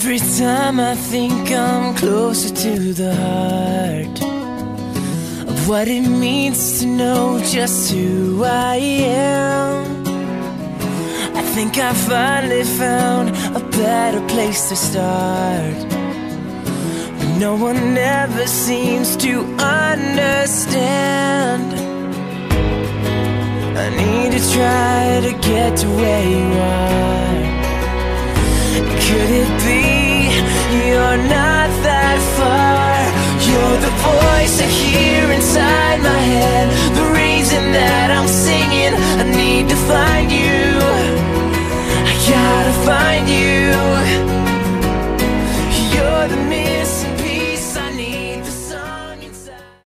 Every time I think I'm closer to the heart of what it means to know just who I am, I think I finally found a better place to start. But no one ever seems to understand. I need to try to get to where you are. Could it be you're not that far? You're the voice I hear inside my head, the reason that I'm singing. I need to find you, I gotta find you. You're the me.